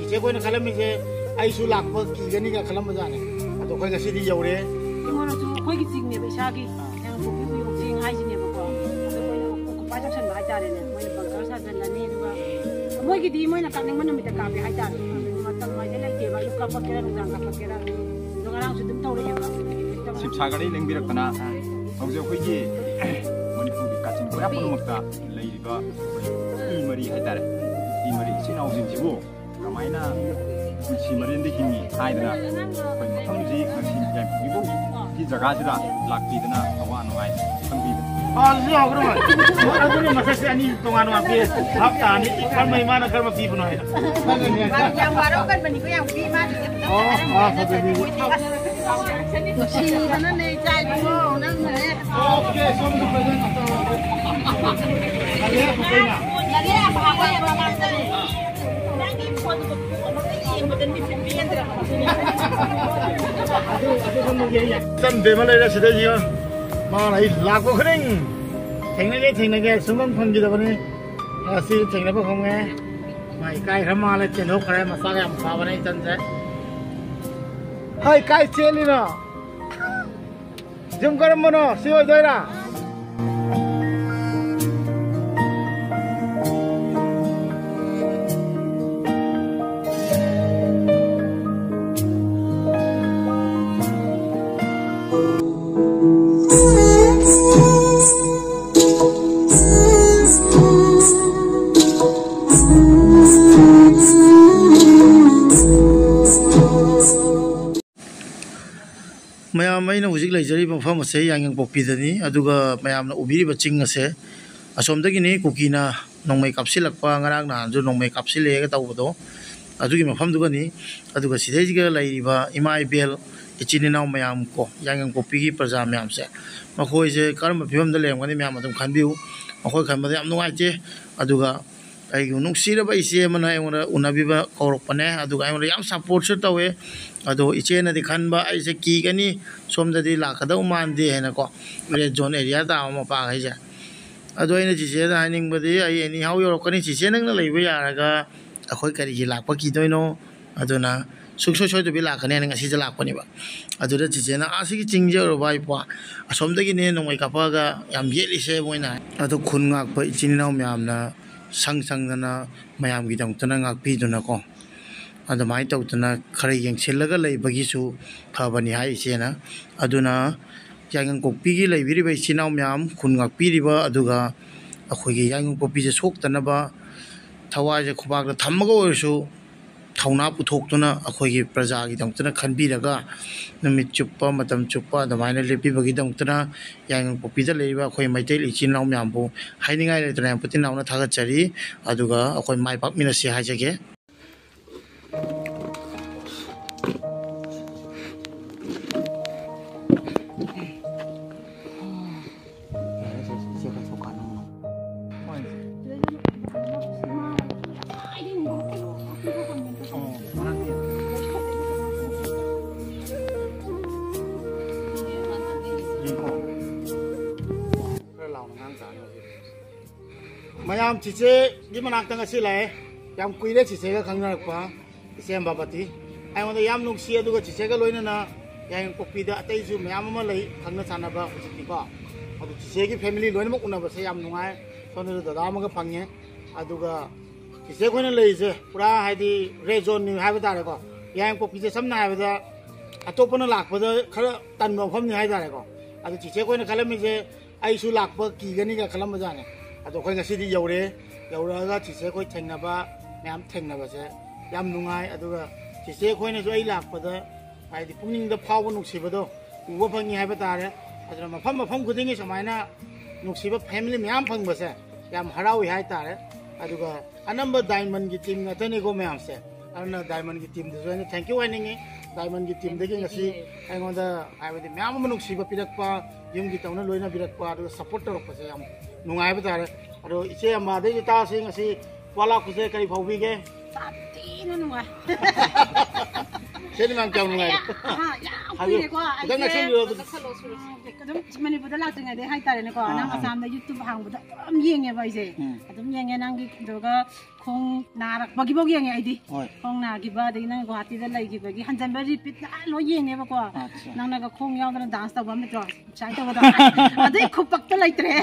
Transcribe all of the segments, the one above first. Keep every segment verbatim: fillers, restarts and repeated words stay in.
चीचे कोई खलमी से ऐसु लाख कीगनी का खलम जाने तो कोई गसीदी यौरे इमोनसु कोई की चिंगने बेसागी yang buku buku cing hai sini bako ada koy ko pajak san hai tare ne moi bangkar sa jan lani duga moi ki di moi na kaning man mi ta ka be hai tare matam mai de lai ke ba yu ka pa kera rang ka pa kera dogarang su dum tawre ya sip sagari lengbirak kana haujo khoi ji manipur ki kachin ko apun makta leiriba i mari hai tare i mari sinau jin jibo kamaina si marin de himi hai dana koi matam ji ngasi jam bibo की जगह जरा लागती दना अवा नवाई संबी हां जी होग्रो मा अदुने मससे अनि तोंगानो आपे हप्ता नि कर महिमान कर म पी बनो है yang waro kan bani ko yang pi ma oh ah सदे si kana nei chai ko nang ne okay सोम दु प्रेजेंट अरे कोई ना lagi apa apa yang ramai tadi lagi foto ko Madan भी फिल्म भी अंदर अदु अदु हम ये या तन बेमा लेरा सिदे जी मा लाई लाखो खरें थेंगने थेंगने सुमम फंगी दबने असि थेंगने ब खंगे माई काय खमा ले चेनो खरे मसा या मसा बने तन से हाय काय चेली ना जुम करम मनो सिओ दोइरा मैम मैंने हजिक लेजरी मफम से यांग पोपीदनी मैम उबीब चिंग से असोमदगी कुकीना नोंमै कापसिलक्पा ngaraang nahanju nongmai kapsilega tawbado adugi mafamdugani aduga sidaiga leiriba ima ibel ichininaw mayam ko yangang popigi praja mayam se makhoi je karma phimamda lemgani mayam adum khanbiu makhoi khanbada yam nungaite aduga ai nungsira ba ise mana engora unabiba korokpane aduga engora yam support se tawe ado iche na di khanba ai se ki gani somda di lakada umande hena ko re zone area ta ma pa hai ja ado ina chiche da haning badi ai ani hau yorokani chiche nang na leiba yaraga akhoi kari ji lakpa ki doino aduna sukso choi to bi lakane nang asi ja lakpani ba adura chiche na asi ki chingje ro bai pa asomda gi ne nongmai kapa ga yam yeli se moina ado khun ngak pa ichininaw myam na sang sang na mayam gi dang tana ngak pi duna ko adamai tawtana khare yengsilaga leibagisu phabani hai chena aduna yangang kokpi gi leibiri bai chinaw myam khun ngak piriba aduga akhoigi yangang kokpi je soktana ba thawa je khubak da thammaga oisu thauna puthokduna akhoigi praja gi dangtana khanbiraga numit chuppa matam chuppa adamaina lepi bagi dangtana yangang kokpi da leiba akhoi maitel ichinaw myam bu hainingai le tana putin nauna thaga chari aduga akhoi mai pak mina si hajage मैम चीचे की मनाक से लाए याम कुरे चीचे का खंगनरपा इसेम बाबती अयोंदा याम नुक्सी अदुगा चीचे का लोइनना याम कोपीदा अतैसु मैम अमा लई खंगना सानाबा उचितिको अदु चीचे की फैमिली लोइनमक उनाबा से याम नुंगाय सोनो दादा अमगा फंगे अदुगा चीचे कोइना लईसे पुरा हाइदि रेड जोन नि हाइबा तारेको याम कोपीजे समना हाइबा अतोपना लाखबदा खरा तनबा फमनि हाइ तारेको अदु चीचे कोइना खलमिजे आइसु लाखबा कीगनी का खलम जाने अदो कोई गसीदी यौरे यौरागा चीचे कोई थेंगनाबा मैम थेंगनाबासे याम नुंगाय अदुगा चीचे कोइना जो आई लाखपदा हाइदि पुंगनिंगदा फावबा नुक्सिबदो उबा फंगी हाइबा तारे अदुना मफम मफम खुदिंगी समायना नुक्सिबा फैमिली मैम फंगबसे याम हरावी हाइ तारे अदुगा अनंबर डायमंड की टीम नतनेगो मैम से अदुना डायमंड की टीम दजोने थैंक यू वाइनिंगे डायमंड की टीम दगी ngasi आइगोंदा हाइबदि मैम मनुक्सिबा पिरकपा युमगी तौना लोइना बिरकपा अदुगा सपोर्ट तोरकपसे याम नुंगाइबा तारे अदो इचे अमादे ता सिंग असि वाला कुसे करी फाउबीगे तातीना नुंगा सेनि मान क्या नुंगाइ हां याम kuirekwa Kita nak sendiri tu. kadum manipurda laktingai de haitare ne ko nang asam da youtube hangbuda am yenge ba ise adum yenge nang gi doga khong narak bagi bogi yenge aidi khong na gi ba de nang guwahati da lai gi bagi hanjan ba repeat na lo yenge ba ko nang na ga khong yaw da dance ta ba me tro chai ta ba da adai khupak ta lai tre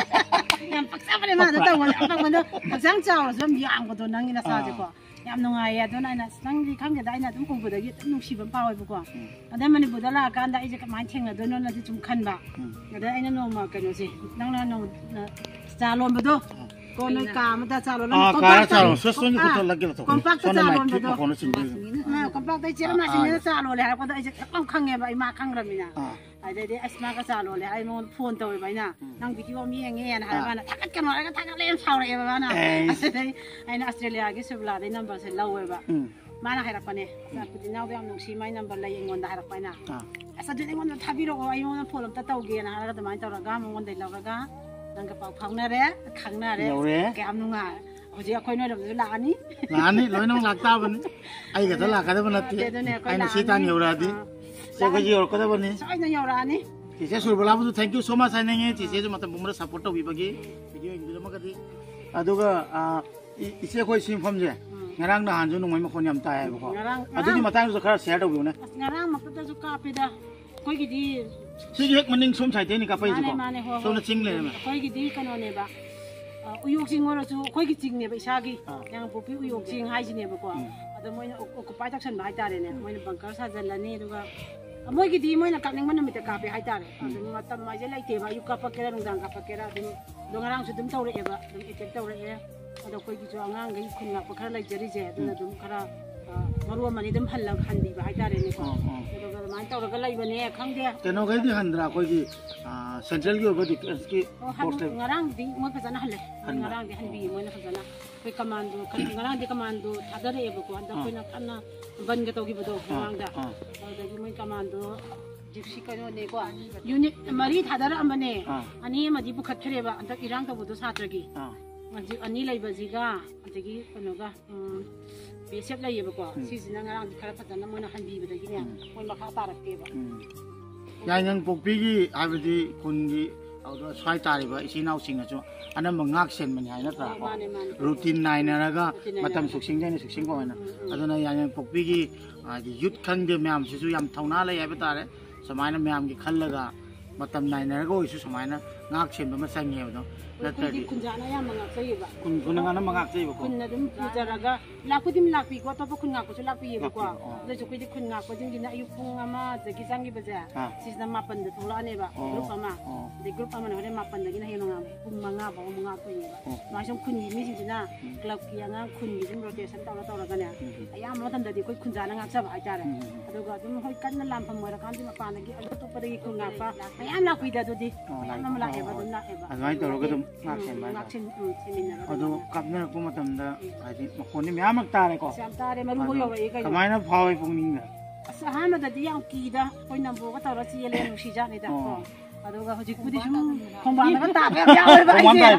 yam paksa ba ne ma da ta wa pa ko do sang chao so mi ang ko do nang ina sa je ko yam nungai ya do na ina nang gi khang da ina dum kong bu da gi nung si ba pa wa bu ko adai manipurda la kan da ise ka mai theng na do no na di chum khan ba ada aina no ma ka no si nang na no cha lon ba do ko no ka ma ta cha lon Ah, kara cha lon so so ni ko to lagi la to. compact So na cha mai lon ba ki do ko no sin ni. na compact dai chira na sin cha lon le ko da ise kam khang nge ba i ma khang ra mi na Ah. ai dai dai asma ka cha lon le ai mo phone to ba na nang bi ki wa mi nge ya na ha ba na takat ka no ka takat le sa ra e ba na ai na australia gi subla dai number se law ba mana hairak pane sa pudi naw da nung si mai number lai ngon da hairak pana asa dun ngon da thabiro ko ai mo na phone ta taw ge na ha ga da mai taw ra ga mo ngon dai law ra ga nang ka pau phang na re khang na re ke am nu nga hoji akhoi no da la ani La ni loi nong lak ta ba ni. Ai ga ta la ka da ba na ti. Ai na si ta ni ora di. Se ga ji or ko da ba ni. sai na yaw ra ani Ti se sur bala bu thank you so much ai nge ti se matam bum ra support to bi ba gi. Video ing du ma ka di. Adu ga a ise khoi sim pham je. Ngarang na han ju nong mai ma khon yam ta ai ba ko. Adu ni matang ju khara share do bi ne. ngarang ma ta ju ka pe da koi gi di Si gi hek maning som sai te ni ka pai ju ko. mane ho So na ching le ma. koi gi di kano ne ba uyok sing ora su koi gi ching ne ba isa gi yang pu pi uyok sing hai ji ne ba ko ado moi na occupy section ba hai tare ne moi na bunker sa jan la ne duga moi gi di moi na kak ning man mi ta ka pe hai tare ado matam ma je lai te ba yu ka pa kera nung dang ka pa kera dum dongarang su dum taw re ba dum etek taw re ado koi gi ju angang gi khun nga pa khara lai jari je adu na dum khara maru mani dum hallang khan di ba hai tare ne ko ado ma taw ra ga lai ba ne khang de Te no ga di handra ko gi central gi ba di ki force le. ngarang di mo phajana halle ngarang di hanbi mo na phajana koi commando kan ngarang di commando thadare e ko anda koi na kana ban ga to gi bodo ngarang da da gi mo commando jipsi ka no ne ko unit mari thadara amane ani ma di bukhat thre ba anda irang ka bodo satra gi ji ani lai ba ji ga adagi kono ga besep lai ba ko si sina ngarang di khara phajana mo na hanbi ba da gi ne mo ma kha tarak ke ba Ya yang pokpi gi abdi kun gi au do sai ta ri ba isi nau sing a chu anam ngak sen man hai na ta ko routine nai na ra ga matam suk sing ni suk sing ko na aduna ya yang pokpi gi di youth khang de myam si su yam thauna lai ya ba ta re samaina myam gi khal la ga matam nai na ra go isu samaina ngak sen ba ma sang ye ba do na ta di kun jana ya mangak sai ba kun kun nga na mangak sai ba ko kun na dum pujaraga laku dim lakpi ko to kun ngak ko lakpi ye ko da ju ko di kun ngak ko jing dina ayu pung ama jagi sangi baja sis na mapan de thola ne ba group ama de group ama ne mapan de gina helo ngam pung manga ba manga ko ye ba ma song kun yi mi jing dina club ki nga kun gi dum rotation ta la ta la ga ne aya ma tan da di ko kun jana ngak sa ba ja re ado ga dum hoi kan na lam pham mo ra kan di ma pa na gi ado to pa de kun ngak pa aya lakpi da do di na ma la e ba dum na e ba adai to ro ga dum ngak sen ba ado kap na ko matam da ai di ma khon ni myam ak ta re ko Samtare maru mo yo re ga kamai na phawai pung ning na sa hama da di ang kida koi nam bo ka tawra si ele no si ja ni da ko ado ga hoji kudi sum khong ba na ka ta ya ya ba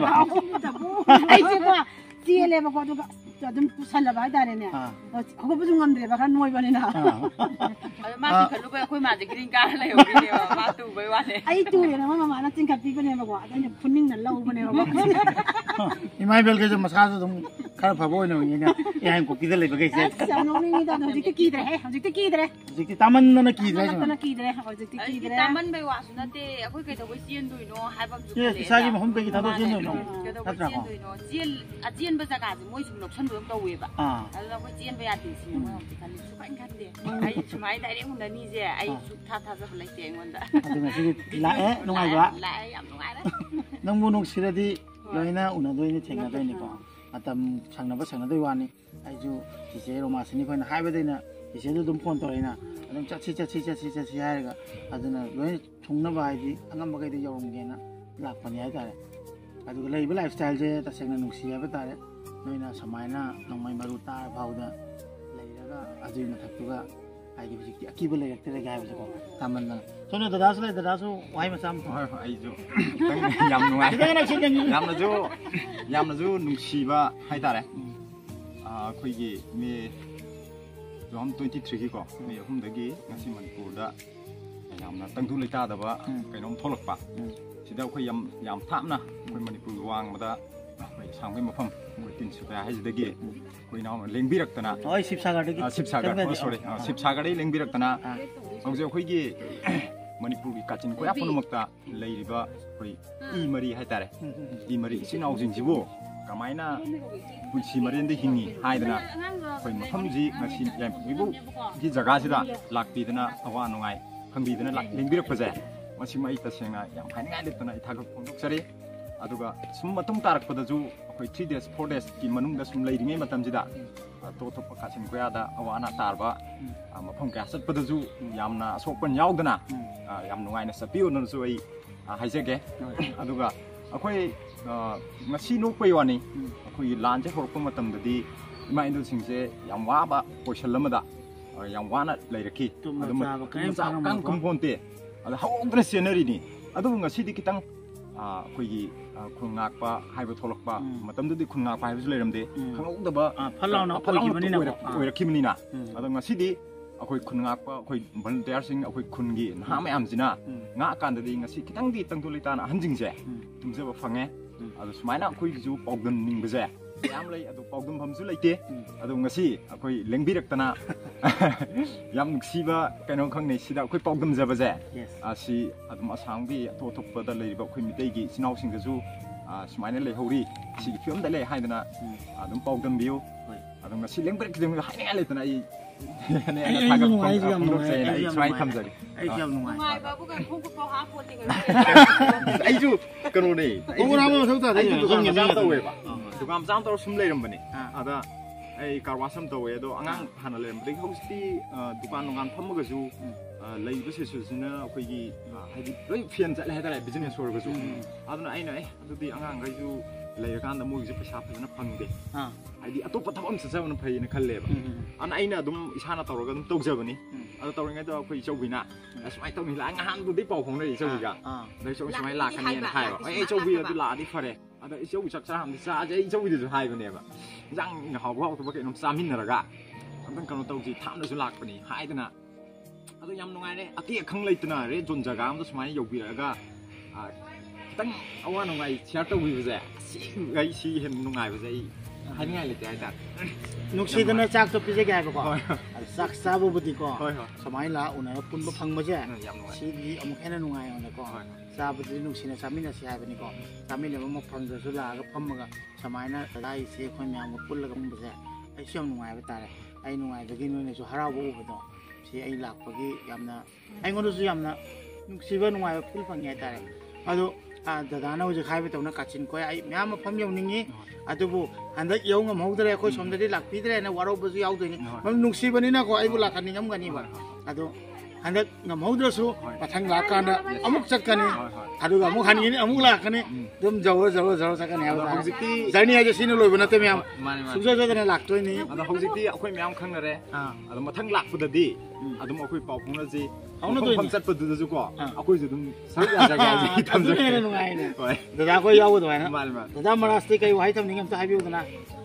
ai si ba si ele ba ko do ga dum tu sala ba da ne ne ko bu jung ngam de ba kan noi ba ni na ma ti khalu ba khoi ma ji green car la yo ni ba ma tu bai wa ne ai tu ne ma ma na tin ka pi ba ne ba ko ada ne phuning na lau ba ne ba imai bel ke masha so dum khar phabo no ni na ya ko kidal le ba ke se sa no ni da hoji ki ki de he hoji ki ki de ji ki taman na ki de na ki de hoji ki ki de taman bai wa su na te akoi kai da wai sien dui no hai ba ju ye sa ji ma hom pe ki ta do sin no ta tra ko sien a sien ba jaga ji moi sum lok san dum to we ba a ala ko sien ba ya ti sin mo ti kan su kan kan de ai su mai dai de hun da ni je ai su tha tha za lai te ngon da adu ma si la e no ngai ba la ai am no ngai da nang mu nong sira di loina una doi ni thenga doi ni ko atam sangna ba sangna doi wa ni ai ju ti se ro ma sini ko na hai ba dei na ti se dum phone to ina adum cha chi cha chi cha chi cha chi hai ga aduna loi thungna ba ai di angam ba kai de yorom ge na lak pa ni ai ta re adu lai ba lifestyle je ta sangna nong si ba ta re noina samaina nongmai maru ta phau da lai ra ga adu na thak tu ga ai gi ji ki ba lai yak te ga ba ko taman na so no da das lai da dasu wai ma sam ai ju yam nungai yam na ju yam na ju nungsi ba hai ta re a khoi gi me two thousand twenty ꯊ꯭ꯔꯤꯒꯤ ꯀꯣ ꯃꯦ ꯑꯍꯨꯝꯗꯒꯤ ꯉꯁꯤ ꯃꯅꯤꯄꯨꯔꯗ ꯌꯥꯝꯅ ꯇꯪꯗꯨ ꯂꯩꯇꯥꯗꯕ ꯀꯩꯅꯣꯝ ꯊꯣꯛꯂꯛꯄ ꯁꯤꯗ ꯑꯩꯈꯣꯏ ꯌꯥꯝ ꯌꯥꯝ ꯊꯥꯞꯅ ꯑꯩꯈꯣꯏ ꯃꯅꯤꯄꯨꯔꯒꯤ ꯋꯥꯡꯃꯗ ꯑꯩꯈꯣꯏ ꯁꯥꯡꯕꯩ ꯃꯐꯝ ꯑꯩꯈꯣꯏ ꯇꯤꯟꯁꯨꯀꯤꯌꯥ ꯍꯥꯏꯁꯤꯗꯒꯤ ꯑꯩꯈꯣꯏ ꯏꯅꯥꯎꯅ ꯂꯦꯡꯕꯤꯔꯛꯇꯅ ꯍꯣꯏ ꯁꯤꯕꯁꯥꯒꯔꯗꯒꯤ ꯁꯤꯕꯁꯥꯒꯔ ꯁꯣꯔꯤ ꯁꯤꯕꯁꯥꯒꯔꯗꯒꯤ ꯂꯦꯡꯕꯤꯔꯛꯇꯅ ꯍꯧꯖꯤꯛ ꯑꯩꯈꯣꯏꯒꯤ ꯃꯅꯤꯄꯨꯔꯒꯤ ꯀꯥꯆꯤꯟ ꯀꯣꯏꯌꯥ ꯄꯨꯝꯅꯃꯛꯇ ꯂꯩꯔꯤꯕ ꯑꯩꯈꯣꯏ ꯏ ꯃꯔꯤ ꯍꯥꯏꯇꯥꯔꯦ ꯏ ꯃꯔꯤ ꯏꯆꯤꯟ ꯏꯅꯥꯎꯁꯤꯡꯁꯤꯕꯨ ꯀꯃꯥꯏꯅ ꯄꯨꯟꯁꯤ ꯃꯔꯦꯟꯗ ꯍꯤꯡꯉꯤ ꯍꯥꯏꯗꯅ ꯑꯩꯈꯣꯏ ꯃꯐꯝꯁꯤ ꯉꯁꯤ ꯌꯥꯏꯉꯪꯄꯣꯛꯄꯤꯕꯨꯒꯤ ꯖꯒꯥꯁꯤꯗ ꯂꯥꯛꯄꯤꯗꯅ ꯑꯋꯥ ꯅꯨꯡꯉꯥꯏ ꯈꯪꯕꯤꯗꯅ ꯂꯦꯡꯕꯤꯔꯛꯄꯁꯦ ꯃꯁꯤꯃ ꯑꯩ ꯇꯁꯦꯡꯅ ꯌꯥꯝ ꯍꯥꯏꯅꯤꯡꯉꯥꯏ ꯂꯩꯇꯅ ꯑꯩ ꯊꯥꯒꯠ ꯐꯣꯡꯗꯣꯛꯆꯔꯤ ꯑꯗꯨꯒ ꯁꯨꯝ ꯃꯇꯨꯡ ꯇꯥꯔꯛꯄꯗꯁꯨ ꯑꯩꯈꯣꯏ ꯊ꯭ꯔꯤ ꯗꯦꯖ ꯐꯣꯔ ꯗꯦꯖꯀꯤ ꯃꯅꯨꯡꯗ ꯁꯨꯝ ꯂꯩꯔꯤꯉꯩ ꯃꯇꯝꯁꯤꯗ ꯑꯇꯣꯞ ꯑꯇꯣꯞꯄ ꯀꯥꯆꯤꯟ ꯀꯣꯏꯌꯥꯗ ꯑꯋꯥ ꯑꯅꯥ ꯇꯥꯔꯕ ꯃꯐꯝ ꯀꯌꯥ ꯆꯠꯄꯗꯁꯨ ꯌꯥꯝꯅ ꯑꯁꯣꯛꯄꯟ ꯌꯥꯎꯗꯅ ꯌꯥꯝ ꯅꯨꯡꯉꯥꯏꯅ ꯆꯠꯄꯤꯌꯣꯅꯁꯨ ꯑꯩ ꯍꯥꯏꯖꯒꯦ ꯑꯗꯨꯒ ꯑꯩꯈꯣꯏ ꯉꯁꯤ ꯅꯣꯛꯄꯩ ꯋꯥꯅꯤ ꯑꯩꯈꯣꯏꯒꯤ ꯂꯥꯟꯁꯦ ꯍꯧꯔꯛꯄ ꯃꯇꯝꯗꯗꯤ ꯏꯃꯥ ꯏꯟꯗꯜꯁꯤꯡꯁꯦ ꯌꯥꯝ ꯋꯥꯕ ꯄꯣꯏꯁꯜ ꯑꯃꯗ ꯌꯥꯝ ꯋꯥꯅ ꯂꯩꯔꯛꯈꯤ ꯑꯗꯨꯝ ꯀꯨꯝꯄꯣꯟꯇꯦ ꯑꯗ ꯍꯧꯗꯅ ꯆꯦꯟꯅꯔꯤꯅꯤ ꯑꯗꯨꯕꯨ ꯉꯁꯤꯗꯤ ꯈꯤꯇꯪ ꯑꯩꯈꯣꯏꯒꯤ ꯈꯨꯟ ꯉꯥꯛꯄ ꯍꯥꯏꯕ ꯊꯣꯛꯂꯛꯄ ꯃꯇꯝꯗꯨꯗꯤ ꯈꯨꯟ ꯉꯥꯛꯄ ꯍꯥꯏꯕꯁꯨ ꯂꯩꯔꯝꯗꯦ ꯈꯪꯍꯧꯗꯕ ꯑꯣꯏꯔꯛꯈꯤꯕꯅꯤꯅ ꯑꯗꯣ ꯉꯁꯤꯗꯤ ꯑꯩꯈꯣꯏ ꯈꯨꯟ ꯉꯥꯛꯄ ꯑꯩꯈꯣꯏ ꯚꯣꯂꯨꯟꯇꯤꯌꯥꯔꯁꯤꯡ ꯑꯩꯈꯣꯏ ꯈꯨꯟꯒꯤ ꯅꯍꯥ ꯃꯌꯥꯝꯁꯤꯅ ꯉꯥꯛꯑꯀꯥꯟꯗꯗꯤ ꯉꯁꯤ ꯈꯤꯇꯪꯗꯤ ꯇꯪꯗꯨ ꯂꯩꯇꯥꯅ ꯑꯍꯟꯁꯤꯡꯁꯦ ꯇꯨꯝꯖꯕ ꯐꯪꯉꯦ ꯑꯗꯣ ꯁꯨꯃꯥꯏꯅ ꯑꯩꯈꯣꯏꯒꯤꯁꯨ ꯄꯥꯎꯗꯝꯅꯤꯡꯕꯁꯦ ꯌꯥꯝ ꯂꯩ ꯑꯗꯨ ꯄꯥꯎꯗꯝꯐꯝꯁꯨ ꯂꯩꯇꯦ ꯑꯗꯣ ꯉꯁꯤ ꯑꯩꯈꯣꯏ ꯂꯦꯡꯕꯤꯔꯛꯇꯅ ꯌꯥꯝ ꯅꯨꯡꯁꯤꯕ ꯀꯩꯅꯣ ꯈꯪꯅꯩ ꯁꯤꯗ ꯑꯩꯈꯣꯏ ꯄꯥꯎꯗꯝꯖꯕꯁꯦ ꯑꯁꯤ ꯑꯗꯨꯝ ꯑꯁꯥꯝꯒꯤ ꯑꯇꯣꯞ ꯑꯇꯣꯞꯄꯗ ꯂꯩꯔꯤꯕ ꯑꯩꯈꯣꯏ ꯃꯤꯇꯩꯒꯤ ꯏꯆꯤꯟ ꯏꯅꯥꯎꯁꯤꯡꯗꯁꯨ ꯁꯨꯃꯥꯏꯅ ꯂꯩꯍꯧꯔꯤ ꯁꯤꯒꯤ ꯐꯤꯕꯝꯗ ꯂꯩ ꯍꯥꯏꯗꯅ ꯑꯗꯨꯝ ꯄꯥꯎꯗꯝꯕꯤꯌꯨ ꯑꯗꯣ ꯉꯁꯤ ꯂꯦꯡꯕꯤꯔꯛꯈꯤꯕ ꯍꯥꯏꯅꯤꯡꯉꯥꯏ ꯂꯩꯇꯅ ꯑꯩ ꯑꯩ ꯁꯨꯃꯥꯏꯅ ꯊꯝꯖꯒꯦ ꯑꯩꯁꯨ ꯌꯥꯝ ꯅꯨꯡꯉꯥꯏ ꯑꯩꯁꯨ ꯀꯩꯅꯣꯅꯦ ꯗꯨꯀꯥꯟ ꯃꯆꯥ ꯑꯃ ꯇꯧꯋꯦꯕ ꯗꯨꯀꯥꯟ ꯃꯆꯥ ꯑꯃ ꯇꯧꯔ ꯁꯨꯝ ꯂꯩꯔꯝꯕꯅꯦ ꯑꯗ ꯑꯩ ꯀꯥꯔꯋꯥꯁ ꯑꯃ ꯇꯧꯋꯦ ꯑꯗꯣ ꯑꯉꯥꯡ ꯍꯥꯟꯅ ꯂꯩꯔꯝꯕꯗꯒꯤ ꯍꯧꯖꯤꯛꯇꯤ ꯗꯨꯀꯥꯟ ꯅꯨꯡꯀꯥꯟ ꯐꯝꯃꯒꯁꯨ ꯂꯩꯕ ꯁꯤꯆꯨꯋꯦꯁꯟꯁꯤꯅ ꯑꯩꯈꯣꯏꯒꯤ ꯍꯥꯏꯗꯤ ꯂꯣꯏ ꯐꯦꯟ ꯆꯠꯂꯦ ꯍꯥꯏꯇꯥꯔꯦ ꯕꯤꯖꯤꯅꯦꯁ ꯑꯣꯏꯔꯒꯁꯨ ꯑꯗꯨꯅ ꯑꯩꯅ ꯑꯦ ꯑꯗꯨꯗꯤ ꯑꯉꯥꯡꯈꯩꯁꯨ ꯂꯩꯔꯀꯥꯟꯗ ꯃꯣꯏꯒꯤꯁꯨ ꯄꯩꯁꯥ ꯐꯖꯅ ꯐꯪꯗꯦ ꯍꯥꯏꯗꯤ ꯑꯇꯣꯞꯄ ꯊꯕꯛ ꯑꯃ ꯆꯠꯆꯕꯅ ꯐꯩꯌꯦꯅ ꯈꯜꯂꯦꯕ ꯑꯗꯨꯅ ꯑꯩꯅ ꯑꯗꯨꯝ ꯏꯁꯥꯅ ꯇꯧꯔꯒ ꯑꯗꯨꯝ ꯇꯧꯖꯕꯅꯤ ꯑꯗꯣ ꯇꯧꯔꯤꯉꯩꯗ ꯑꯩꯈꯣꯏ ꯏꯆꯧꯕꯤꯅ ꯁꯨꯃꯥꯏꯅ ꯇꯧꯅꯤ ꯂꯥꯛ ꯉꯍꯥꯟꯕꯨꯗꯤ ꯄꯥꯎ ꯐꯥꯎꯅꯔꯤ ꯏꯆꯧꯕꯤꯒ ꯑꯗ ꯏꯆꯧꯕꯤ ꯁꯨꯃꯥꯏꯅ ꯂꯥꯛꯀꯅꯤꯅ ꯍꯥꯏꯕ ꯑꯩ ꯏꯆꯧꯕꯤ ꯑꯗꯨ ꯂꯥꯛꯑꯗꯤ ꯐꯔꯦ ꯑꯗ ꯏꯆꯧꯕꯤ ꯆꯥꯛ ꯆꯥꯔꯝꯗꯤ ꯆꯥꯁꯦ ꯑꯩ ꯏꯆꯧꯕꯤꯗꯁꯨ ꯍꯥꯏꯕꯅꯦꯕ ꯏꯟꯖꯥꯡ ꯍꯥꯎꯕ ꯍꯥꯎꯇꯕ ꯀꯩꯅꯣꯝ ꯆꯥꯃꯤꯟꯅꯔꯒ ꯑꯝꯇꯪ ꯀꯩꯅꯣ ꯇꯧꯁꯤ ꯊꯥꯞꯅꯁꯨ ꯂꯥꯛꯄꯅꯤ ꯍꯥꯏꯗꯅ ꯑꯗꯣ ꯌꯥꯝ ꯅꯨꯡꯉꯥꯏꯔꯦ ꯑꯇꯦꯛ ꯑꯈꯪ ꯂꯩꯇꯅ ꯔꯦꯠ ꯖꯣꯟ ꯖꯒꯥ ꯑꯃꯗ ꯁꯨꯃꯥꯏꯅ ꯌꯧꯕꯤꯔꯛꯑꯒ ꯈꯤꯇꯪ ꯑꯋꯥ ꯅꯨꯡꯉꯥꯏ ꯁꯤꯌꯥꯔ ꯇꯧꯕꯤꯕꯁꯦ ꯑꯩ ꯁꯤ ꯍꯦꯟꯅ ꯅꯨꯡꯉꯥꯏꯕꯁꯦ ꯑꯩ ꯍꯥꯏꯅꯤꯡꯉꯥꯏ ꯂꯩꯇꯦ ꯍꯥꯏꯇꯥꯔꯦ ꯅꯨꯡꯁꯤꯗꯅ ꯆꯥꯛꯇꯣ ꯄꯤꯖꯒꯦ ꯍꯥꯏꯕꯀꯣ ꯆꯥꯛ ꯆꯥꯕꯕꯨꯗꯤꯀꯣ ꯁꯨꯃꯥꯏꯅ ꯂꯥꯛ ꯎꯅꯔ ꯄꯨꯟꯕ ꯐꯪꯕꯁꯦ ꯁꯤꯗꯤ ꯑꯃꯨꯛ ꯍꯦꯟꯅ ꯅꯨꯡꯉꯥꯏꯌꯣꯅꯀꯣ ꯆꯥꯕꯗꯤ ꯅꯨꯡꯁꯤꯅ ꯆꯥꯃꯤꯟꯅꯁꯤ ꯍꯥꯏꯕꯅꯤꯀꯣ ꯆꯥꯃꯤꯟꯅꯕ ꯃꯐꯝꯗꯁꯨ ꯂꯥꯛꯑꯒ ꯐꯝꯃꯒ ꯁꯨꯃꯥꯏꯅ ꯂꯥꯛꯏꯁꯦ ꯑꯩꯈꯣꯏ ꯃꯌꯥꯝꯒ ꯄꯨꯜꯂꯒ ꯐꯝꯕꯁꯦ ꯑꯩꯁꯨ ꯌꯥꯝ ꯅꯨꯡꯉꯥꯏꯕ ꯇꯥꯔꯦ ꯑꯩ ꯅꯨꯡꯉꯥꯏꯕꯒꯤ ꯅꯣꯏꯅꯁꯨ ꯍꯔꯥꯎꯕ ꯎꯕꯗꯣ ꯁꯤ ꯑꯩ ꯂꯥꯛꯄꯒꯤ ꯌꯥꯝꯅ ꯑꯩꯉꯣꯟꯗꯁꯨ ꯌꯥꯝꯅ ꯅꯨꯡꯁꯤꯕ ꯅꯨꯡꯉꯥꯏꯕ ꯐꯤꯜ ꯐꯪꯉꯦ ꯍꯥꯏꯇꯥꯔꯦ ꯑꯗꯣ ꯗꯗꯥꯅ ꯍꯧꯖꯤꯛ ꯍꯥꯏꯕꯗꯧꯅ ꯀꯥꯆꯤꯟ ꯀꯣꯏꯌꯥ ꯑꯩ ꯃꯌꯥꯝ ꯃꯐꯝ ꯌꯧꯅꯤꯡꯉꯤ ꯑꯗꯨꯕꯨ ꯍꯟꯗꯛ ꯌꯧ ꯉꯝꯍꯧꯗ꯭ꯔꯦ ꯑꯩꯈꯣꯏ ꯁꯣꯝꯗꯗꯤ ꯂꯥꯛꯄꯤꯗ꯭ꯔꯦꯅ ꯋꯥꯔꯧꯕꯁꯨ ꯌꯥꯎꯗꯣꯏꯅꯤ ꯃꯔꯝ ꯅꯨꯡꯁꯤꯕꯅꯤꯅꯀꯣ ꯑꯩꯕꯨ ꯂꯥꯛꯍꯟꯅꯤꯡꯉꯝꯒꯅꯤꯕ ꯑꯗꯣ ꯍꯟꯗꯛ ꯉꯝꯍꯧꯗ꯭ꯔꯁꯨ ꯃꯊꯪ ꯂꯥꯛꯀꯥꯟꯗ ꯑꯃꯨꯛ ꯆꯠꯀꯅꯤ ꯑꯗꯨꯒ ꯑꯃꯨꯛ ꯍꯟꯒꯅꯤ ꯑꯃꯨꯛ ꯂꯥꯛꯀꯅꯤ ꯑꯗꯨꯝ ꯖꯧꯔ ꯖꯧꯔ ꯖꯧꯔ ꯆꯠꯀꯅꯤ ꯍꯥꯏꯕ ꯍꯧꯖꯤꯛꯇꯤ ꯖꯔꯅꯤ ꯍꯥꯏꯁꯦ ꯁꯤꯅ ꯂꯣꯏꯕ ꯅꯠꯇꯦ ꯃꯌꯥꯝ ꯁꯨꯡꯁꯣꯏ ꯁꯣꯏꯗꯅ ꯂꯥꯛꯇꯣꯏꯅꯤ ꯑꯗꯣ ꯍꯧꯖꯤꯛꯇꯤ ꯑꯩꯈꯣꯏ ꯃꯌꯥꯝ ꯈꯪꯅꯔꯦ ꯑꯗꯣ ꯃꯊꯪ ꯂꯥꯛꯄꯗꯗꯤ ꯑꯗꯨꯝ ꯑꯩꯈꯣꯏ ꯄꯥꯎ ꯐꯥꯎꯅꯁꯤ ꯃꯐꯝ ꯆꯠꯄꯗꯨꯗꯁꯨ ꯀꯣ ꯑꯩꯈꯣꯏꯁꯨ ꯑꯗꯨꯝ ꯁꯔꯨꯛ ꯌꯥꯖꯒꯦ ꯍꯥꯏꯁꯤ ꯊꯝꯖꯒꯦ ꯅꯨꯡꯉꯥꯏꯅꯦ ꯗꯗꯥ ꯑꯩꯈꯣꯏ ꯌꯥꯎꯕ ꯑꯗꯨꯃꯥꯏꯅ ꯗꯗꯥ ꯃꯔꯥꯁꯇꯤ ꯀꯩ ꯋꯥꯍꯩ ꯊꯝꯅꯤꯡꯉꯤ ꯑꯝꯇ ꯍꯥꯏꯕꯤꯌꯨꯗꯅ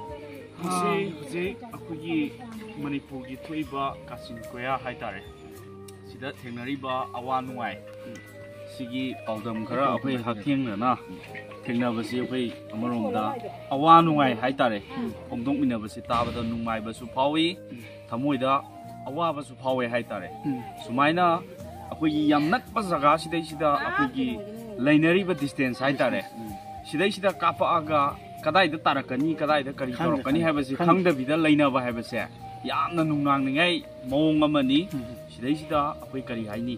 ꯃꯁꯤ ꯍꯧꯖꯤꯛ ꯑꯩꯈꯣꯏꯒꯤ ꯃꯅꯤꯄꯨꯔꯒꯤ ꯊꯣꯛꯏꯕ ꯀꯥꯆꯤꯟ ꯀꯣꯏꯌꯥ ꯍꯥꯏꯇꯥꯔꯦ ꯁꯤꯗ ꯊꯦꯡꯅꯔꯤꯕ ꯑꯋꯥ ꯅꯨꯡꯉꯥꯏ ꯁꯤꯒꯤ ꯄꯥꯎꯗꯝ ꯈꯔ ꯑꯩꯈꯣꯏ ꯍꯛꯊꯦꯡꯅꯅ ꯊꯦꯡꯅꯕꯁꯤ ꯑꯩꯈꯣꯏ ꯑꯃꯔꯣꯝꯗ ꯑꯋꯥ ꯅꯨꯡꯉꯥꯏ ꯍꯥꯏꯇꯥꯔꯦ ꯐꯣꯡꯗꯣꯛꯃꯤꯟꯅꯕꯁꯤ ꯇꯥꯕꯗ ꯅꯨꯡꯉꯥꯏꯕꯁꯨ ꯐꯥꯎꯏ ꯊꯃꯣꯏꯗ ꯑꯋꯥꯕꯁꯨ ꯐꯥꯎꯋꯦ ꯍꯥꯏꯇꯥꯔꯦ ꯁꯨꯃꯥꯏꯅ ꯑꯩꯈꯣꯏꯒꯤ ꯌꯥꯝ ꯅꯛꯄ ꯖꯒꯥꯁꯤꯗꯩꯁꯤꯗ ꯑꯩꯈꯣꯏꯒꯤ ꯂꯩꯅꯔꯤꯕ ꯗꯤꯁꯇꯦꯟꯁ ꯍꯥꯏꯇꯥꯔꯦ ꯁꯤꯗꯩꯁꯤꯗ ꯀꯥꯞꯄꯛꯑꯒ ꯀꯗꯥꯏꯗ ꯇꯥꯔꯛꯀꯅꯤ ꯀꯗꯥꯏꯗ ꯀꯔꯤ ꯇꯧꯔꯛꯀꯅꯤ ꯍꯥꯏꯕꯁꯤ ꯈꯪꯗꯕꯤꯗ ꯂꯩꯅꯕ ꯍꯥꯏꯕꯁꯦ ꯌꯥꯝꯅ ꯅꯨꯡꯅꯥꯡꯅꯤꯡꯉꯥꯏ ꯃꯑꯣꯡ ꯑꯃꯅꯤ ꯁꯤꯗꯩꯁꯤꯗ ꯑꯩꯈꯣꯏ ꯀꯔꯤ ꯍꯥꯏꯅꯤ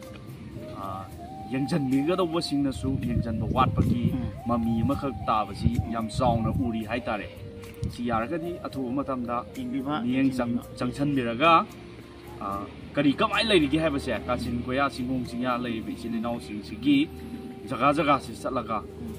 ꯌꯦꯡꯁꯤꯟꯕꯤꯒꯗꯧꯕꯁꯤꯡꯅꯁꯨ ꯌꯦꯡꯁꯤꯟꯕ ꯋꯥꯠꯄꯒꯤ ꯃꯃꯤ ꯑꯃꯈꯛ ꯇꯥꯕꯁꯤ ꯌꯥꯝ ꯆꯥꯎꯅ ꯎꯔꯤ ꯍꯥꯏꯇꯥꯔꯦ ꯁꯤ ꯌꯥꯔꯒꯗꯤ ꯑꯊꯨꯕ ꯃꯇꯝꯗ ꯃꯤꯠꯌꯦꯡ ꯆꯪꯁꯤꯟꯕꯤꯔꯒ ꯀꯔꯤ ꯀꯃꯥꯏꯅ ꯂꯩꯔꯤꯒꯦ ꯍꯥꯏꯕꯁꯦ ꯀꯥꯆꯤꯟ ꯀꯣꯏꯌꯥ ꯆꯤꯡꯈꯣꯡ ꯆꯤꯡꯌꯥ ꯂꯩꯔꯤꯕ ꯏꯆꯤꯜ ꯏꯅꯥꯎꯁꯤꯡꯁꯤꯒꯤ ꯖꯒꯥ ꯖꯒꯥꯁꯤ ꯆꯠꯂꯒ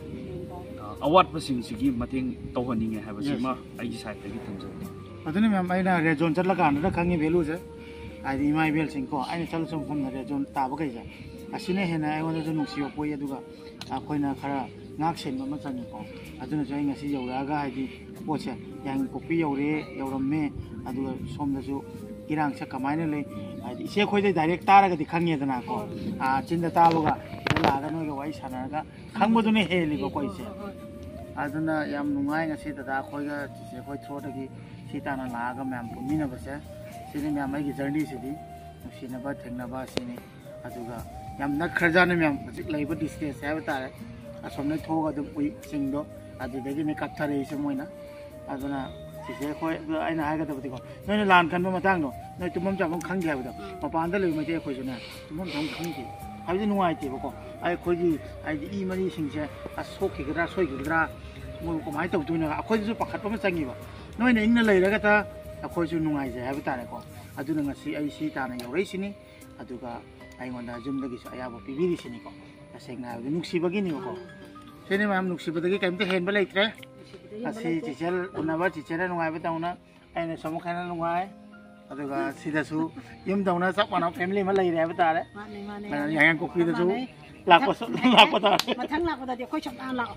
ꯑꯋꯥꯠꯄꯁꯤꯡꯁꯤꯒꯤ ꯃꯇꯦꯡ ꯇꯧꯍꯟꯅꯤꯡꯉꯦ ꯍꯥꯏꯕꯁꯤꯃ ꯑꯩꯒꯤ ꯁꯥꯏꯠꯇꯒꯤ ꯊꯝꯖꯒꯦ ꯑꯗꯨꯅ ꯃꯌꯥꯝ ꯑꯩꯅ ꯔꯦꯗ ꯖꯣꯟ ꯆꯠꯂꯀꯥꯟꯗ ꯈꯪꯉꯤ ꯚꯦꯂꯨꯁꯦ ꯍꯥꯏꯗꯤ ꯏꯃꯥ ꯏꯕꯦꯜꯁꯤꯡꯀꯣ ꯑꯩꯅ ꯆꯠꯂꯁꯨ ꯃꯐꯝꯗ ꯔꯦꯗ ꯖꯣꯟ ꯇꯥꯕ ꯀꯩꯁꯦ ꯑꯁꯤꯅ ꯍꯦꯟꯅ ꯑꯩꯉꯣꯟꯗꯁꯨ ꯅꯨꯡꯁꯤꯕ ꯄꯣꯛꯏ ꯑꯗꯨꯒ ꯑꯩꯈꯣꯏꯅ ꯈꯔ ꯉꯥꯛ ꯁꯦꯟꯕ ꯑꯃ ꯆꯪꯉꯤꯀꯣ ꯑꯗꯨꯅꯁꯨ ꯑꯩ ꯉꯁꯤ ꯌꯧꯔꯛꯑꯒ ꯍꯥꯏꯗꯤ ꯄꯣꯠꯁꯦ ꯌꯥꯏꯉꯪꯄꯣꯛꯄꯤ ꯌꯧꯔꯦ ꯌꯧꯔꯝꯃꯦ ꯑꯗꯨꯒ ꯁꯣꯝꯗꯁꯨ ꯏꯔꯥꯡ ꯁꯦ ꯀꯃꯥꯏꯅ ꯂꯩ ꯍꯥꯏꯗꯤ ꯏꯆꯦ ꯈꯣꯏꯗꯩ ꯗꯥꯏꯔꯦꯛ ꯇꯥꯔꯒꯗꯤ ꯈꯪꯉꯦꯗꯅꯀꯣ ꯑꯥ ꯆꯤꯟꯗ ꯇꯥꯕꯒ ꯂꯥꯛꯑꯒ ꯅꯣꯏꯒ ꯋꯥꯔꯤ ꯁꯥꯟꯅꯔꯒ ꯈꯪꯕꯗꯨꯅ ꯍꯦꯜꯂꯤꯕꯀꯣ ꯏꯆꯦ ꯑꯗꯨꯅ ꯌꯥꯝ ꯅꯨꯡꯉꯥꯏ ꯉꯁꯤ ꯗꯗꯥ ꯑꯩꯈꯣꯏꯒ ꯆꯤꯆꯦ ꯑꯩꯈꯣꯏ ꯊ꯭ꯔꯣꯗꯒꯤ ꯁꯤ ꯇꯥꯅ ꯂꯥꯛꯑꯒ ꯃꯌꯥꯝ ꯄꯨꯟꯃꯤꯟꯅꯕꯁꯦ ꯁꯤꯅꯤ ꯃꯌꯥꯝ ꯑꯩꯒꯤ ꯖꯔꯅꯤꯁꯤꯗꯤ ꯅꯨꯡꯁꯤꯅꯕ ꯊꯦꯡꯅꯕ ꯑꯁꯤꯅꯤ ꯑꯗꯨꯒ ꯌꯥꯝ ꯅꯛꯈ꯭ꯔꯖꯥꯠꯅꯤ ꯃꯌꯥꯝ ꯍꯧꯖꯤꯛ ꯂꯩꯕ ꯗꯤꯁꯇꯦꯟꯁ ꯍꯥꯏꯕ ꯇꯥꯔꯦ ꯑꯁꯣꯝꯗ ꯊꯣꯛꯑꯒ ꯑꯗꯨꯝ ꯎꯏ ꯆꯤꯡꯗꯣ ꯑꯗꯨꯗꯒꯤꯅꯤ ꯀꯞꯊꯔꯛꯏꯁꯦ ꯃꯣꯏꯅ ꯑꯗꯨꯅ ꯆꯤꯆꯦ ꯑꯩꯈꯣꯏ ꯑꯩꯅ ꯍꯥꯏꯒꯗꯕꯗꯤꯀꯣ ꯅꯣꯏꯅ ꯂꯥꯟ ꯈꯟꯕ ꯃꯇꯥꯡꯗꯣ ꯅꯣꯏ ꯇꯨꯝꯐꯝ ꯆꯥꯐꯝ ꯈꯪꯗꯦ ꯍꯥꯏꯕꯗꯣ ꯃꯄꯥꯟꯗ ꯂꯩꯕ ꯃꯩꯇꯩ ꯑꯩꯈꯣꯏꯁꯨꯅꯦ ꯇꯨꯝꯐꯝ ꯆꯥꯐꯝ ꯈꯪꯗꯦ ꯍꯥꯏꯕꯗꯤ ꯅꯨꯡꯉꯥꯏꯇꯦꯕꯀꯣ ꯑꯩꯈꯣꯏꯒꯤ ꯍꯥꯏꯗꯤ ꯏ ꯃꯔꯤꯁꯤꯡꯁꯦ ꯑꯁ ꯁꯣꯛꯈꯤꯒꯗ꯭ꯔꯥ ꯁꯣꯏꯈꯤꯒꯗ꯭ꯔꯥ ꯃꯣꯏ ꯀꯃꯥꯏꯅ ꯇꯧꯗꯣꯏꯅꯣ ꯑꯩꯈꯣꯏꯗꯁꯨ ꯄꯥꯈꯠꯄ ꯑꯃ ꯆꯪꯉꯤꯕ ꯅꯣꯏꯅ ꯏꯪꯅ ꯂꯩꯔꯒꯇ ꯑꯩꯈꯣꯏꯁꯨ ꯅꯨꯡꯉꯥꯏꯖꯩ ꯍꯥꯏꯕ ꯇꯥꯔꯦꯀꯣ ꯑꯗꯨꯅ ꯉꯁꯤ ꯑꯩ ꯁꯤ ꯇꯥꯅ ꯌꯧꯔꯛꯏꯁꯤꯅꯤ ꯑꯗꯨꯒ ꯑꯩꯉꯣꯟꯗ ꯌꯨꯝꯗꯒꯤꯁꯨ ꯑꯌꯥꯕ ꯄꯤꯕꯤꯔꯤꯁꯤꯅꯤꯀꯣ ꯇꯁꯦꯡꯅ ꯍꯥꯏꯕꯗꯤ ꯅꯨꯡꯁꯤꯕꯒꯤꯅꯤꯕꯀꯣ ꯁꯤꯅꯤ ꯃꯌꯥꯝ ꯅꯨꯡꯁꯤꯕꯗꯒꯤ ꯀꯔꯤꯝꯇ ꯍꯦꯟꯕ ꯂꯩꯇ꯭ꯔꯦ ꯑꯁꯤ ꯆꯤꯆꯦꯜ ꯎꯅꯕ ꯆꯤꯆꯦꯅ ꯅꯨꯡꯉꯥꯏꯕ ꯇꯧꯅ ꯑꯩꯅ ꯁꯨꯝ ꯈꯥꯏꯅ ꯅꯨꯡꯉꯥꯏ ꯑꯗꯨꯒ ꯁꯤꯗꯁꯨ ꯌꯨꯝꯗꯧꯅ ꯆꯞ ꯃꯥꯟꯅꯕ ꯐꯦꯃꯤꯂꯤ ꯑꯃ ꯂꯩꯔꯦ ꯍꯥꯏꯕ ꯇꯥꯔꯦ ꯌꯥꯏꯉꯪꯄꯣꯛꯄꯤꯗꯁꯨ ꯂꯥꯛꯄꯁꯨ ꯂꯥꯛꯄ ꯇꯥꯔꯦ ꯃꯊꯪ ꯂꯥꯛꯄꯗꯗꯤ ꯑꯩꯈꯣꯏ ꯁꯨꯝ ꯂꯥꯛꯑꯣ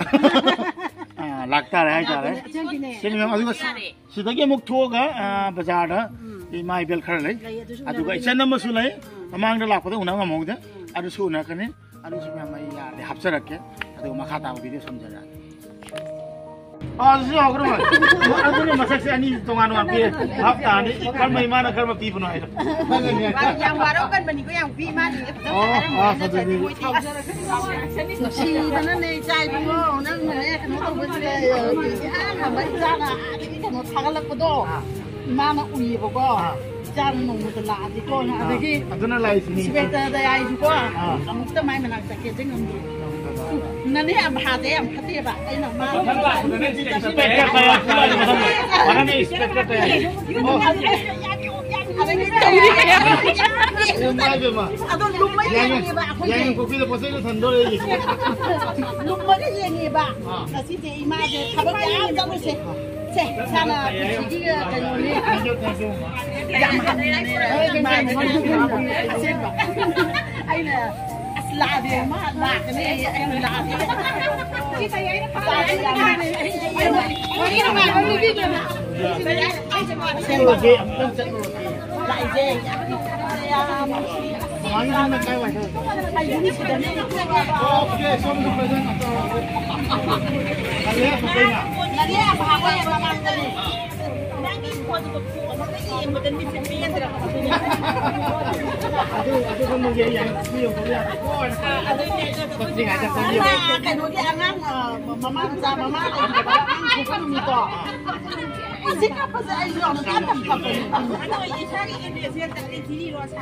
ꯂꯥꯛꯇꯥꯔꯦ ꯍꯥꯏꯇꯥꯔꯦ ꯁꯤꯅꯤ ꯃꯌꯥꯝ ꯑꯗꯨꯒ ꯁꯤꯗꯒꯤ ꯑꯃꯨꯛ ꯊꯣꯛꯑꯒ ꯕꯖꯥꯔꯗ ꯏꯃꯥ ꯏꯕꯦꯜ ꯈꯔ ꯂꯩ ꯑꯗꯨꯒ ꯏꯆꯟ ꯑꯃꯁꯨ ꯂꯩ ꯃꯃꯥꯡꯗ ꯂꯥꯛꯄꯗ ꯎꯅ ꯉꯝꯍꯧꯗꯦ ꯑꯗꯨꯁꯨ ꯎꯅꯔꯛꯀꯅꯤ ꯑꯗꯨꯁꯨ ꯃꯌꯥꯝ ꯑꯩ ꯌꯥꯔꯗꯤ ꯍꯥꯞꯆꯔꯛꯀꯦ ꯑꯗꯨꯒ ꯃꯈꯥ ꯇꯥꯕ ꯚꯤꯗꯤꯑꯣ ꯁꯝꯖꯔꯛꯑꯒꯦ 아, 진짜 그러면 아들이 마삭시 아니 동안 와게 합다니 그러면 이만한 그러면 비브노 해요. yang baru kan beniku yang bi mah ni. Oh, ah, jadi. 시다는 내 자이고 나는 내 그거 뭐지 아 맞잖아 이게 뭐 사갈락도 마마 우이 보고 짠 놈도 나지고 나기 아드나 라이스니. 스베타다 야이고 아무것도 많이 안 잡게 된 nanti am hati am hati ba ai na ma Spekter kaya mana nih spekter kaya. Oh, ada ni lumba aja mah. adon lumba ni ba aku Yang kopi itu pasti itu sandal ya. lumba ni ni ba kasi de ima de khabar ya da mu se se sana sigi ga kanu ni Thank you, thank you. ya ma ni ma ni ai na لا دي ما لا كني انا لا دي كيف هي انا وين ما اقول لك انا سيبك لا زي يا Semuanya nak kaya wajah. Ini sudah ni. Okey, semua present atau. Kalian apa ingat? Kalian apa apa yang memang tadi? Nanti kuat untuk kuat, makanya yang badan ni sembilan terang. Aduh, aduh kan mungkin yang yang boleh aku. Aduh ni ada penting aja penting. Kan mungkin angan mama sama mama lagi bapak bukan minta. Masih apa saja orang kan tak apa. Aduh, ini cari ini dia tak ini rasa.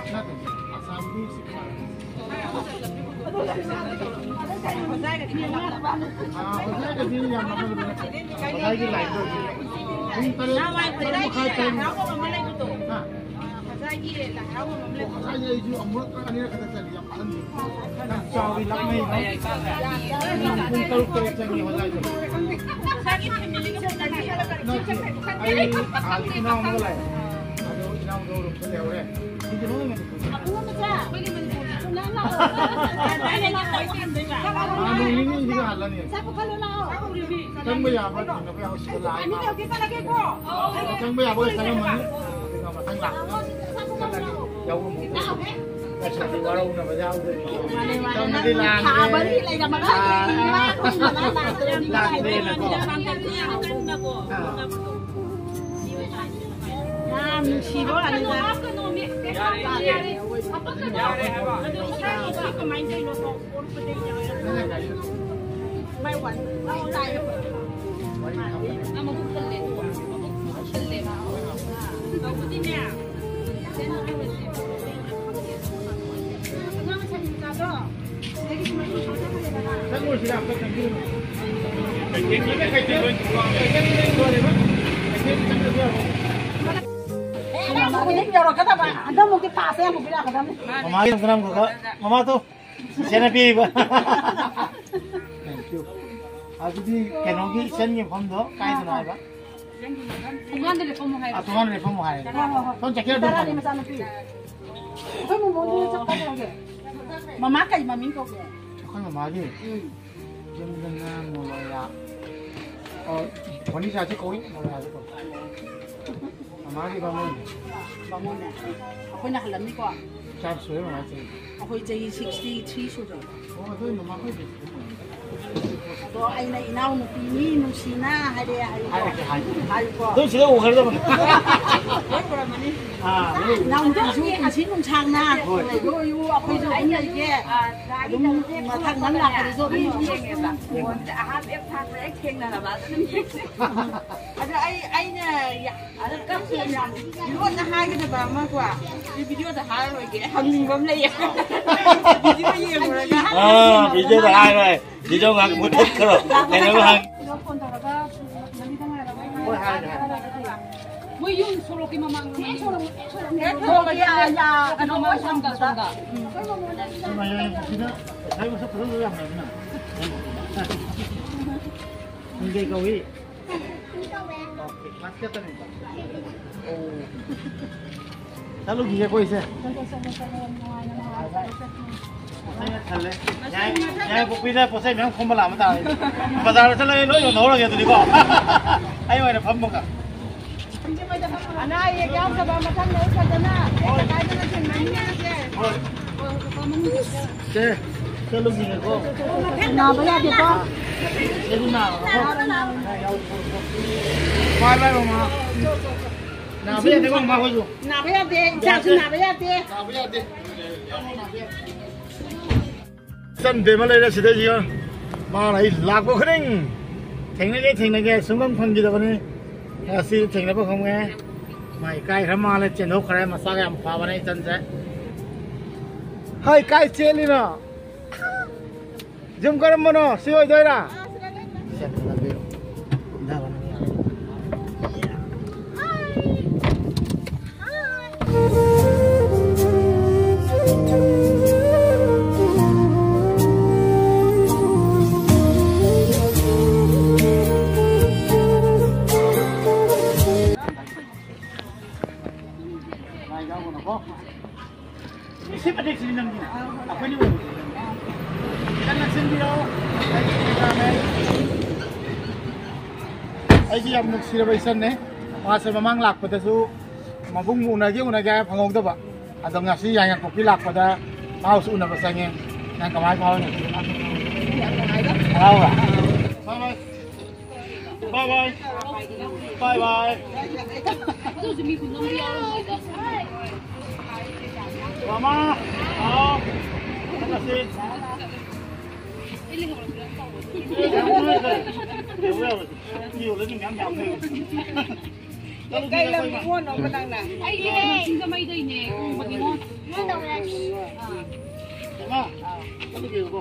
Ano ini juga halan ya? Siapa kalau lao? Kang bayar apa? Kang bayar apa sekolah? Ini kau kita lagi ko. Kang bayar apa saya mana? Tengok matang lah. Jauh mu. Kasi di warung na bajaw din. Kang nanti lang. Habari lagi na mga. Lang din ako. Nam sibo ano na? May one. May tayo. Ang mabukulit. Mabukulit. Mabukulit niya. Saan sila? Ada mungkin pasnya yang mobil ada. Mama yang kenal kok. Mama tuh. Saya nabi ba. Thank you. Abi kenogi sen ni phom do kai do na ba. Tungan de phom hai. Ah tungan de phom hai. Ton chakira do. Koi mo mo ni chak ka ge. Mama kai mami ko ge. Koi mama ge. Jam dan na mo lo ya. Oh, phoni sa chi koi mo ya ko. Mama cái bang bang môn này tôi nak làm gì qua chạp suối mà chị tôi chơi sixty three số rồi ô tôi mama tôi rồi anh này nào nó pini nó xina hay đấy hay hay hay qua tôi chỉ là uống thôi mà à nào nó chú cũng xin cũng sang na rồi rồi tôi rồi anh này kia đúng mà thằng nắng là cái rồi anh ép thang với anh là bà sẽ đi anh anh anh nè anh cấp tiền làm luôn là hai cái bà mà quả đi video là hai rồi kìa hằng bấm lấy video gì rồi à video là hai rồi video ngang một thích rồi này nó hàng Moi yun solo ki mamang solo solo solo ya ya ano mo sangga sangga mà giờ kita thấy một số thứ làm này nè mình gây câu ý ta lúc gì quay xe nhà nhà cuộc pin này, xe mình không có làm cái gì, mà giờ nó lấy lối nổ là gì tụi đi bỏ, ai mà nó phấm một cả. anh ơi cái ông sao mà thằng nữa sao cho nó cái cái nó chuyện này nha Xe, xe lúc gì cô? nào bây giờ thì con Xe lúc nào? Quay lại mà. Nào bây giờ thì con mà quay rồi. nào bây giờ thì sao chứ nào bây giờ thì Nào bây giờ thì. Sân để mà lấy ra sẽ thế gì không? Mà này lạc bộ khinh ninh. Thành này cái thành này cái xuống không gì đâu này. À xí thành này không nghe. Mày cay lắm mà lại chuyện hốc cái mà sao cái em phá vào này chân thế. Hai cay chết đi nào. Zoom cái mà nó siêu đây là. Xem là biết. Cũng đã vào này. Siapa dek sini nang gini? Apa ni? Kan nak sini lo. Ai ji am nak sira baisan ne. Ma sa mamang lak pada su mabung una ge una ga phangong to ba. Adong nga si yang ko pilak pada mau su una basange. Nang kamai phao ne. Phao à? Bye bye. Bye bye. Bye bye. Mama, oh, terima kasih. Nhiều lên những nhắm nhắm này. cây là mua nó cái đằng này ai đi xin cho mày đây nè một cái ngon ngon đâu này Mama, cái gì cô?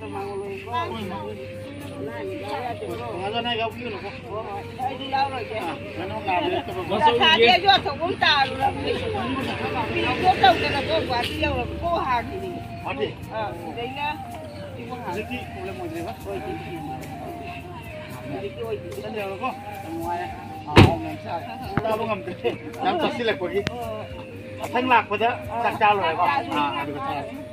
Ngày nay gặp cái cô. đây đi đâu rồi kìa Cái nó làm đấy. là thà đi vô thằng cũng tà rồi là cô đâu cái là cô quả đi đâu là cô hàng thì Ở đi. ờ đấy nhá đi cô hàng Cái gì cũng là một gì đó. Cái điều cô. Ngoài này. À, hôm nay sao? Tao không ngầm thế. Nắm chắc xí là của gì? Thanh lạc của thế. Chắc chào rồi cô. À, được rồi.